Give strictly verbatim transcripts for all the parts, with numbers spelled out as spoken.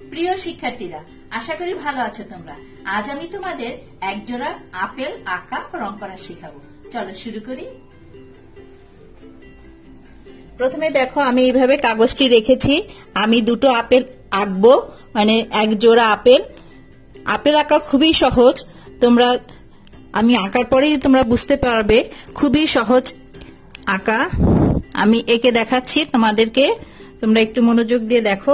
প্রিয় শিক্ষার্থীরা, আশা করি ভালো আছো তোমরা। আজ আমি তোমাদের একজোড়া আপেল আঁকা রং করা শেখাবো। চলো শুরু করি। প্রথমে দেখো, আমি এইভাবে কাগজটি রেখেছি। আমি দুটো আপেল আঁকবো, মানে এক জোড়া আপেল। আপেল আঁকা খুবই সহজ, তোমরা আমি আঁকার পরেই তোমরা বুঝতে পারবে খুবই সহজ আঁকা। আমি এঁকে দেখাচ্ছি তোমাদেরকে, তোমরা একটু মনোযোগ দিয়ে দেখো।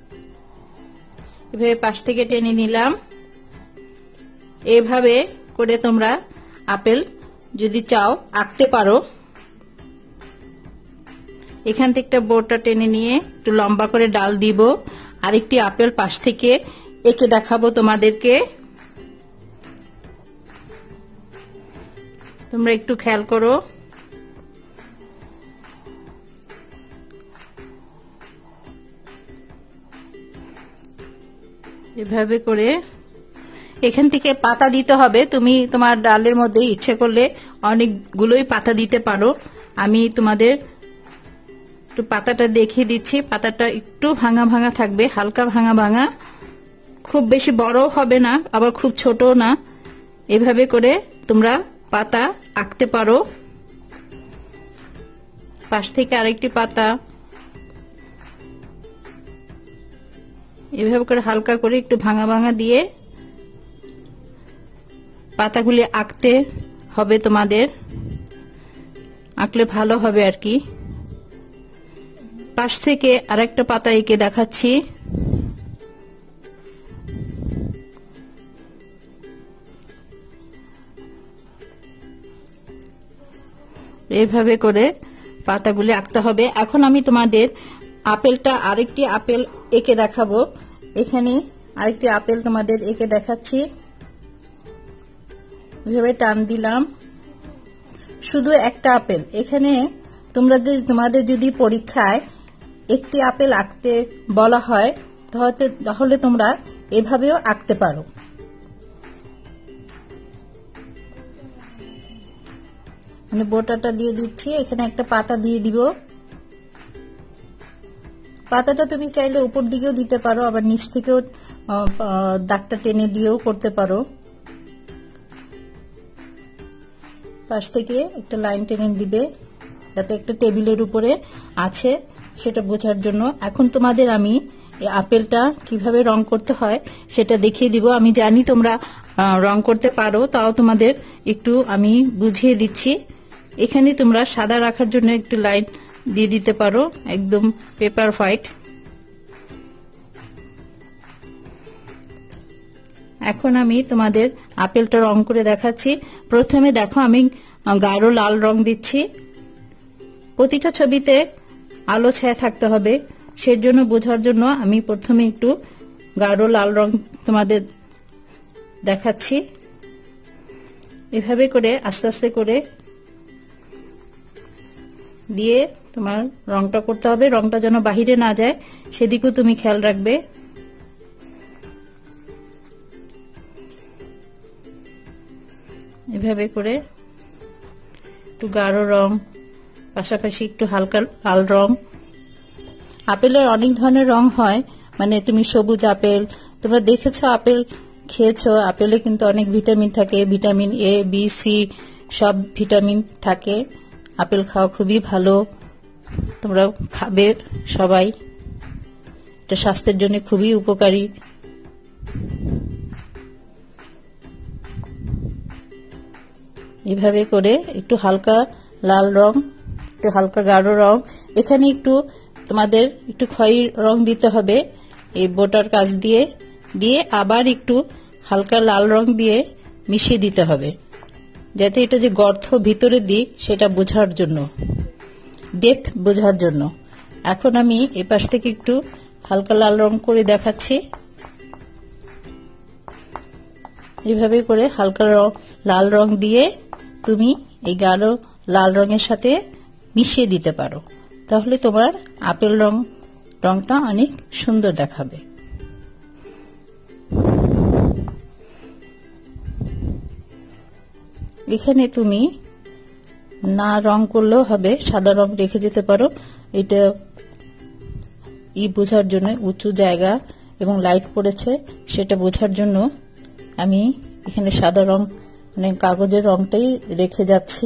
এভাবে পাশ থেকে টেনে নিলাম। এভাবে করে তোমরা আপেল যদি চাও আঁকতে পারো। এখান থেকে একটা বোর্ডটা টেনে নিয়ে একটু লম্বা করে ডাল দিব। আরেকটি আপেল পাশ থেকে এঁকে দেখাবো তোমাদেরকে। তোমরা একটু খেয়াল করো। এভাবে করে এখান থেকে পাতা দিতে হবে। তুমি তোমার ডালের মধ্যে ইচ্ছে করলে অনেকগুলোই পাতা দিতে পারো। আমি তোমাদের একটু পাতাটা দেখিয়ে দিচ্ছি। পাতাটা একটু ভাঙা ভাঙা থাকবে, হালকা ভাঙা ভাঙা, খুব বেশি বড় হবে না, আবার খুব ছোট না। এভাবে করে তোমরা পাতা আঁকতে পারো। পাশ থেকে আরেকটি পাতা এভাবে করে হালকা করে একটু ভাঙা ভাঙা দিয়ে পাতাগুলি আঁকতে হবে তোমাদের। আঁকলে ভালো হবে আর কি। পাশ থেকে আরেকটা পাতা এঁকে দেখাচ্ছি। এইভাবে করে পাতাগুলি আঁকতে হবে। এখন আমি তোমাদের আপেলটা আরেকটি আপেল এঁকে দেখাবো। এখানে আরেকটি আপেল তোমাদের এঁকে দেখাচ্ছি। এভাবে টান দিলাম। শুধু একটা আপেল। এখানে তোমরা তোমাদের যদি পরীক্ষায় একটি আপেল আঁকতে বলা হয় তাহলে তোমরা এভাবেও আঁকতে পারো। মানে বোটাটা দিয়ে দিচ্ছি, এখানে একটা পাতা দিয়ে দিব। পাতাটা তুমি চাইলে উপর দিকেও দিতে পারো, আবার নিচ থেকেও দাগটা টেনে দিয়েও করতে পারো। পাশ থেকে একটা লাইন টেনে দিবে, যাতে একটা টেবিলের উপরে আছে সেটা বোঝার জন্য। এখন তোমাদের আমি এই আপেলটা কিভাবে রং করতে হয় সেটা দেখিয়ে দিব। আমি জানি তোমরা রং করতে পারো, তাও তোমাদের একটু আমি বুঝিয়ে দিচ্ছি। এখানে তোমরা সাদা রাখার জন্য একটু লাইন দিয়ে দিতে পারো, একদম পেপার হোয়াইট। এখন আমি তোমাদের আপেলটা রং করে দেখাচ্ছি। প্রথমে দেখো, আমি গাঢ় লাল রং দিচ্ছি। প্রতিটা ছবিতে আলো ছায়া থাকতে হবে, সেজন্য বোঝার জন্য আমি প্রথমে একটু গাঢ় লাল রং তোমাদের দেখাচ্ছি। এভাবে করে আস্তে আস্তে করে দিয়ে তোমার রংটা করতে হবে। রংটা যেন বাহিরে না যায় সেদিকেও তুমি খেয়াল রাখবে। এভাবে করে একটু গাঢ় রং, পাশাপাশি একটু হালকা লাল রং। আপেলের অনেক ধরনের রং হয়, মানে তুমি সবুজ আপেল, তোমরা দেখেছো আপেল খেয়েছো, আপেলে কিন্তু অনেক ভিটামিন থাকে, ভিটামিন এ বি সি সব ভিটামিন থাকে। আপেল খাওয়া খুবই ভালো, তোমরা খাবে সবাই, এটা স্বাস্থ্যের জন্য খুবই উপকারী। এভাবে করে একটু হালকা লাল রং, একটু হালকা গাঢ় রং, এখানে একটু তোমাদের একটু খয়েরি রং দিতে হবে এই বোটার কাছ দিয়ে, দিয়ে আবার একটু হালকা লাল রং দিয়ে মিশিয়ে দিতে হবে, যাতে এটা যে গর্ত ভিতরে দিক সেটা বোঝার জন্য, ডেপথ বোঝার জন্য। এখন আমি এ পাশ থেকে একটু হালকা লাল রং করে দেখাচ্ছি। এভাবে করে হালকা লাল রং দিয়ে তুমি এই গাঢ় লাল রঙের সাথে মিশিয়ে দিতে পারো, তাহলে তোমার আপেল রং রংটা অনেক সুন্দর দেখাবে। এখানে তুমি না রং করলেও হবে, সাদা রং রেখে যেতে পারো। এটা ই বোঝার জন্য উঁচু জায়গা এবং লাইট পড়েছে সেটা বোঝার জন্য আমি এখানে সাদা রং মানে কাগজের রংটাই রেখে যাচ্ছি।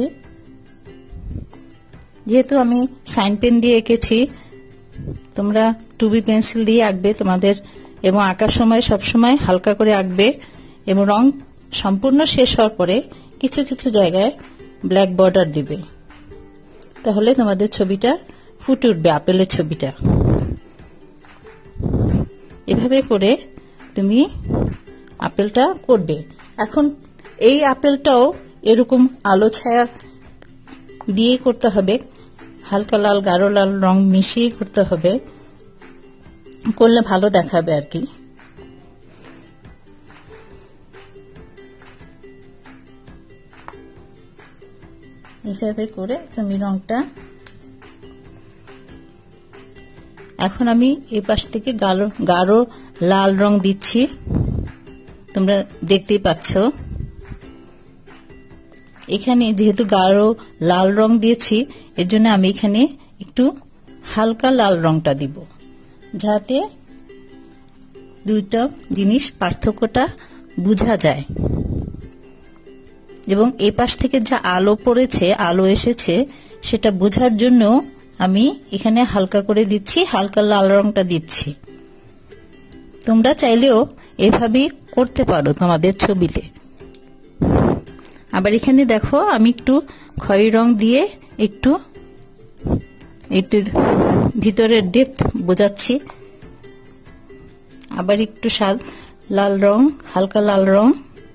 যেহেতু আমি সাইন পেন দিয়ে এঁকেছি, তোমরা টু বি পেন্সিল দিয়ে আঁকবে তোমাদের, এবং আঁকার সময় সবসময় হালকা করে আঁকবে এবং রং সম্পূর্ণ শেষ হওয়ার পরে কিছু কিছু জায়গায় ব্ল্যাক বর্ডার দিবে, তাহলে তোমাদের ছবিটা ফুটে উঠবে, আপেলের ছবিটা। এভাবে করে তুমি আপেলটা করবে। এখন এই আপেলটাও এরকম আলো ছায়া দিয়ে করতে হবে, হালকা লাল গাঢ় লাল রং মিশিয়ে করতে হবে, করলে ভালো দেখাবে আর কি। এইভাবে করে তুমি রংটা, এখন আমি এই পাশ থেকে গাঢ় গাঢ় লাল রং দিচ্ছি, তোমরা দেখতেই পাচ্ছ। এখানে যেহেতু গাঢ় লাল রং দিয়েছি, এর জন্য আমি এখানে একটু হালকা লাল রংটা দিব, যাতে দুইটা জিনিস পার্থক্যটা বোঝা যায়। এবং এই পাশ থেকে যা আলো পড়েছে, আলো এসেছে, সেটা বোঝার জন্য আমি এখানে হালকা করে দিচ্ছি, হালকা লাল রংটা দিচ্ছি। তোমরা চাইলেও এভাবেই করতে পারো তোমাদের ছবিতে। আবার এখানে দেখো আমি একটু খয়েরি রং দিয়ে একটু এটির ভিতরের ডেপথ বোঝাচ্ছি। আবার একটু লাল রং, হালকা লাল রং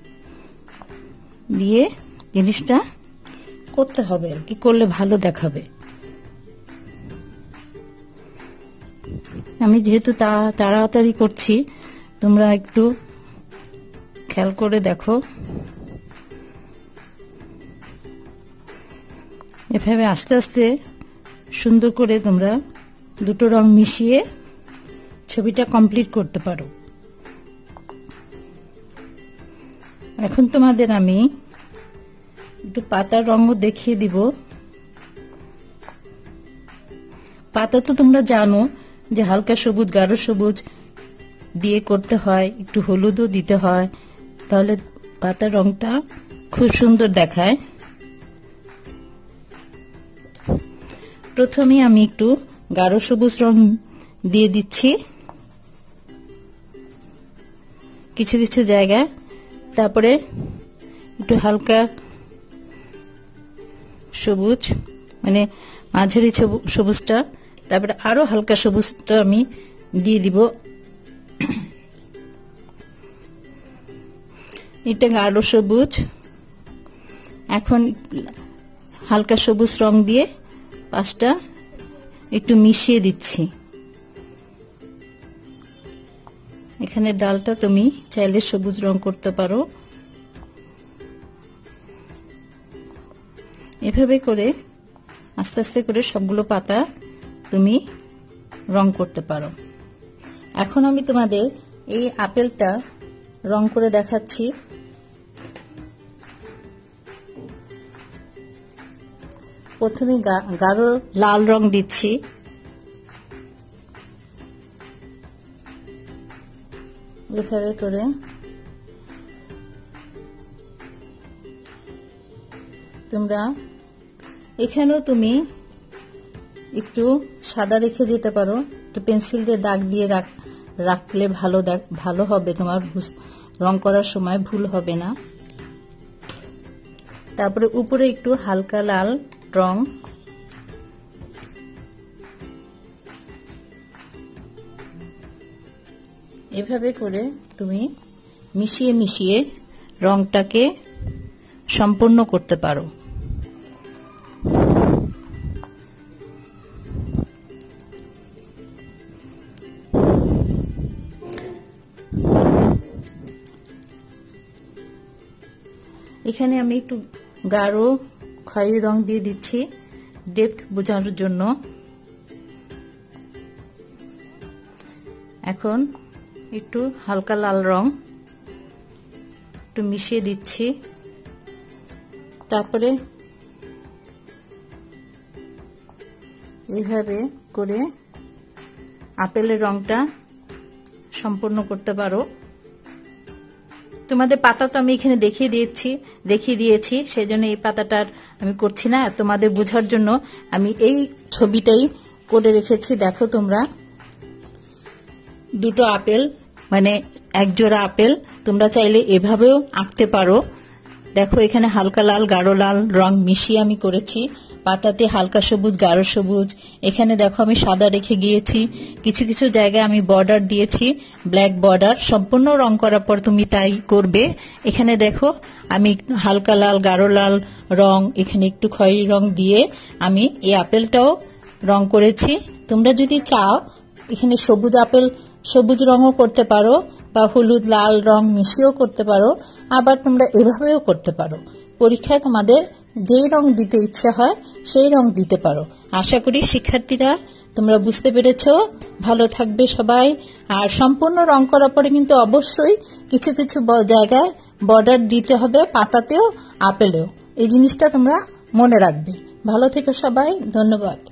দিয়ে জিনিসটা করতে হবে আর কি, করলে ভালো দেখাবে। আমি যেহেতু তাড়াতাড়ি করছি, তোমরা একটু খেয়াল করে দেখো। এভাবে আস্তে আস্তে সুন্দর করে তোমরা দুটো রং মিশিয়ে ছবিটা কমপ্লিট করতে পারো। এখন তোমাদের আমি একটু পাতার রঙও দেখিয়ে দিব। পাতা তো তোমরা জানো যে হালকা সবুজ, গাঢ় সবুজ দিয়ে করতে হয়, একটু হলুদও দিতে হয়, তাহলে পাতার রংটা খুব সুন্দর দেখায়। প্রথমে আমি একটু গাঢ় সবুজ রং দিয়ে দিচ্ছি কিছু কিছু জায়গায়, তারপরে একটু হালকা সবুজ মানে মাঝারি সবুজটা, তারপরে আরো হালকা সবুজটা আমি দিয়ে দিব। এটা গাঢ় সবুজ। এখন হালকা সবুজ রং দিয়ে পাশটা একটু মিশিয়ে দিচ্ছি। এখানে ডালটা তুমি চাইলে সবুজ রং করতে পারো। এভাবে করে আস্তে আস্তে করে সবগুলো পাতা তুমি রং করতে পারো। এখন আমি তোমাদের এই আপেলটা রং করে দেখাচ্ছি। প্রথমে গাঢ় লাল রং দিচ্ছি, এভাবে করে তোমরা এখানেও তুমি একটু সাদা রেখে দিতে পারো, একটু পেন্সিল দিয়ে দাগ দিয়ে রাখলে ভালো ভালো হবে, তোমার রং করার সময় ভুল হবে না। তারপরে উপরে একটু হালকা লাল রং, এভাবে করে তুমি মিশিয়ে মিশিয়ে রংটাকে সম্পূর্ণ করতে পারো। এখানে আমি একটু গাঢ় খয়েরি রং দিয়ে দিচ্ছি ডেপথ বোঝানোর জন্য। এখন একটু হালকা লাল রং একটু মিশিয়ে দিচ্ছি, তারপরে এইভাবে করে আপেলের রংটা সম্পূর্ণ করতে পারো। তোমাদের পাতা তো আমি এখানে দেখিয়ে দিয়েছি দেখিয়ে দিয়েছি সেই জন্য এই পাতাটার আমি করছি না, তোমাদের বোঝার জন্য আমি এই ছবিটাই করে রেখেছি। দেখো তোমরা দুটো আপেল মানে এক জোড়া আপেল তোমরা চাইলে এভাবেও আঁকতে পারো। দেখো এখানে হালকা লাল গাঢ় লাল রং মিশিয়ে আমি করেছি, পাতাতে হালকা সবুজ গাঢ় সবুজ। এখানে দেখো আমি সাদা রেখে গিয়েছি, কিছু কিছু জায়গায় আমি বর্ডার দিয়েছি ব্ল্যাক বর্ডার। সম্পূর্ণ রং করার পর তুমি তাই করবে। এখানে দেখো আমি হালকা লাল গাঢ় লাল রং, এখানে একটু খয়েরি রং দিয়ে আমি এই আপেলটাও রং করেছি। তোমরা যদি চাও এখানে সবুজ আপেল সবুজ রঙও করতে পারো বা হলুদ লাল রং মিশিয়েও করতে পারো, আবার তোমরা এভাবেও করতে পারো। পরীক্ষায় তোমাদের যেই রং দিতে ইচ্ছা হয় সেই রং দিতে পারো। আশা করি শিক্ষার্থীরা তোমরা বুঝতে পেরেছো। ভালো থাকবে সবাই। আর সম্পূর্ণ রং করার পরে কিন্তু অবশ্যই কিছু কিছু জায়গায় বর্ডার দিতে হবে, পাতাতেও আপেলেও। এই জিনিসটা তোমরা মনে রাখবে। ভালো থেকো সবাই, ধন্যবাদ।